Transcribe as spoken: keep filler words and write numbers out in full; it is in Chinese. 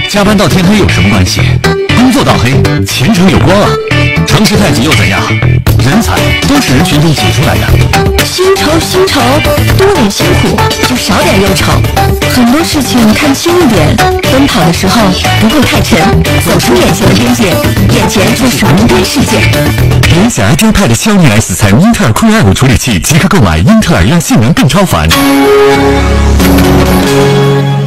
加班到天黑有什么关系？工作到黑，前程有光啊！成事太急又怎样？人才都是人群中挤出来的。 薪酬，薪酬，多点辛苦就少点忧愁。很多事情看轻一点，奔跑的时候不会太沉，走出眼前的边界，眼前就是无边世界。 联想 Ideapad 骁龙 S 采用英特尔酷 i 五处理器，即可购买。英特尔让性能更超凡。